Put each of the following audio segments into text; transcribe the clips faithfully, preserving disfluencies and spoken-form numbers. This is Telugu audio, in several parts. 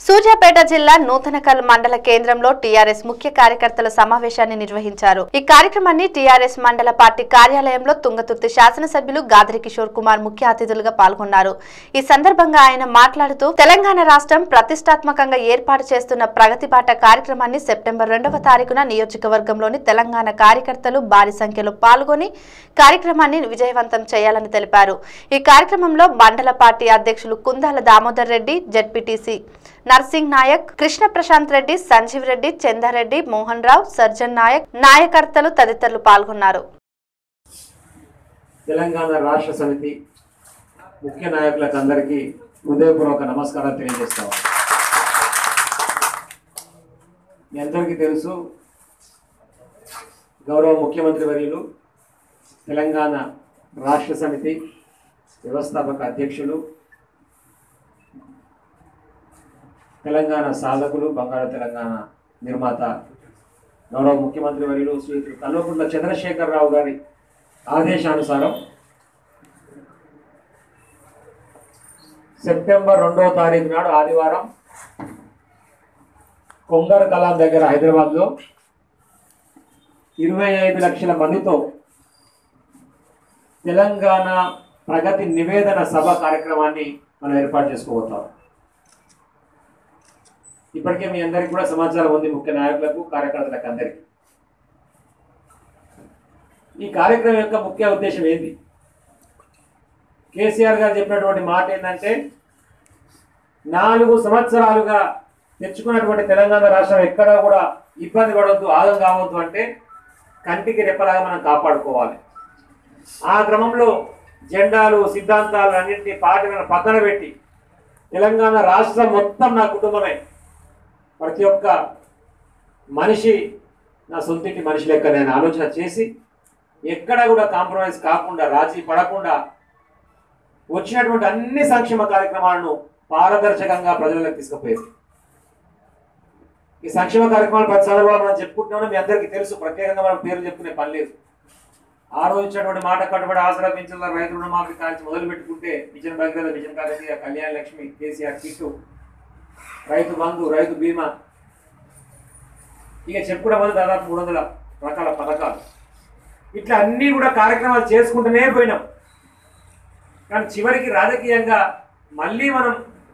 సూర్యాపేట జిల్లా నూతనకల్ మండల కేంద్రంలో టీఆర్ఎస్ ముఖ్య కార్యకర్తల సమావేశాన్ని నిర్వహించారు। ఈ కార్యక్రమాన్ని టీఆర్ఎస్ మండల పార్టీ కార్యాలయంలో తుంగతుర్తి శాసనసభ్యులు గాదరి కిషోర్ కుమార్ ముఖ్య అతిథులుగా పాల్గొన్నారు। ఈ సందర్భంగా ఆయన మాట్లాడుతూ తెలంగాణ రాష్ట్రం ప్రతిష్టాత్మకంగా ఏర్పాటు చేస్తున్న ప్రగతి బాట కార్యక్రమాన్ని సెప్టెంబర్ రెండవ తారీఖున నియోజకవర్గంలోని తెలంగాణ కార్యకర్తలు భారీ సంఖ్యలో పాల్గొని కార్యక్రమాన్ని విజయవంతం చేయాలని తెలిపారు। ఈ కార్యక్రమంలో మండల పార్టీ అధ్యక్షులు కుందాల దామోదర్ రెడ్డి, జెడ్పీటీసీ నర్సింగ్ నాయక్, కృష్ణ ప్రశాంత్ రెడ్డి, సంజీవ్ రెడ్డి, చందారెడ్డి, మోహన్ రావు, సర్జన్ నాయక్, నాయకర్తలు తదితరులు పాల్గొన్నారు। తెలంగాణ రాష్ట్ర సమితి ముఖ్య నాయకులకు అందరికీ హృదయపూర్వక నమస్కారాలు తెలియజేస్తాం। మీ అందరికీ తెలుసు, గౌరవ ముఖ్యమంత్రి వర్యులు తెలంగాణ రాష్ట్ర సమితి వ్యవస్థాపక అధ్యక్షులు, తెలంగాణ సాధకులు, బంగారు తెలంగాణ నిర్మాత గౌరవ ముఖ్యమంత్రి వర్యులు శ్రీ కల్వకుంట్ల చంద్రశేఖరరావు గారి ఆదేశానుసారం సెప్టెంబర్ రెండవ తారీఖు నాడు ఆదివారం కొంగర్ కలాం దగ్గర హైదరాబాద్లో ఇరవై ఐదు లక్షల మందితో తెలంగాణ ప్రగతి నివేదన సభ కార్యక్రమాన్ని మనం ఏర్పాటు చేసుకోబోతాం। ఇప్పటికే మీ అందరికీ కూడా సమాచారం ఉంది, ముఖ్య నాయకులకు, కార్యకర్తలకు అందరికీ। ఈ కార్యక్రమం యొక్క ముఖ్య ఉద్దేశం ఏంటి? కేసీఆర్ గారు చెప్పినటువంటి మాట ఏంటంటే, నాలుగు సంవత్సరాలుగా తెచ్చుకున్నటువంటి తెలంగాణ రాష్ట్రం ఎక్కడా కూడా ఇబ్బంది పడవద్దు, ఆగం కావద్దు అంటే కంటికి రెప్పలాగా మనం కాపాడుకోవాలి। ఆ క్రమంలో జెండాలు, సిద్ధాంతాలు అన్నింటినీ పార్టీలను పక్కన పెట్టి తెలంగాణ రాష్ట్రం మొత్తం నా కుటుంబమే, ప్రతి ఒక్క మనిషి నా సొంతింటి మనిషి లెక్క నేను ఆలోచన చేసి ఎక్కడ కూడా కాంప్రమైజ్ కాకుండా, రాజీ పడకుండా వచ్చినటువంటి అన్ని సంక్షేమ కార్యక్రమాలను పారదర్శకంగా ప్రజలకు తీసుకుపోయేది। ఈ సంక్షేమ కార్యక్రమాలు ప్రతి సందర్భంలో మనం చెప్పుకుంటున్నామని మీ అందరికీ తెలుసు, ప్రత్యేకంగా మనం పేర్లు చెప్పుకునే పని లేదు। ఆ రోజు ఇచ్చినటువంటి మాట కట్టుబడి ఆసరా పింఛన్ల, రైతు రుణమాఫీ కాల్చి మొదలు పెట్టుకుంటే machine Bhagiratha, machine Kakatiya, Kalyana Lakshmi, KCR kit, Rythu Bandhu, రైతు బీమా, ఇక చెప్పుకోవడం వల్ల దాదాపు మూడు వందల రకాల పథకాలు, ఇట్లా అన్నీ కూడా కార్యక్రమాలు చేసుకుంటూనే పోయినాం। కానీ చివరికి రాజకీయంగా మళ్ళీ మనం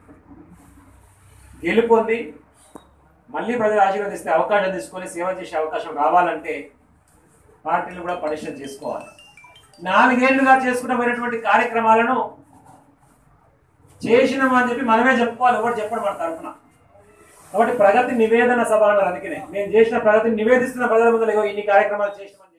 గెలుపొంది మళ్ళీ ప్రజలు ఆశీర్వదిస్తే అవకాశం తీసుకొని సేవ చేసే అవకాశం రావాలంటే పార్టీలు కూడా పరిశ్రమ చేసుకోవాలి। నాలుగేళ్లుగా చేసుకుంటూ పోయినటువంటి కార్యక్రమాలను చేసినామని చెప్పి మనమే చెప్పుకోవాలి, ఎవరు చెప్పడం మన తరఫున। కాబట్టి ప్రగతి నివేదన సభ అన్నారు, అందుకనే నేను చేసిన ప్రగతిని నివేదిస్తున్న ప్రజల ముందు ఇన్ని కార్యక్రమాలు చేసిన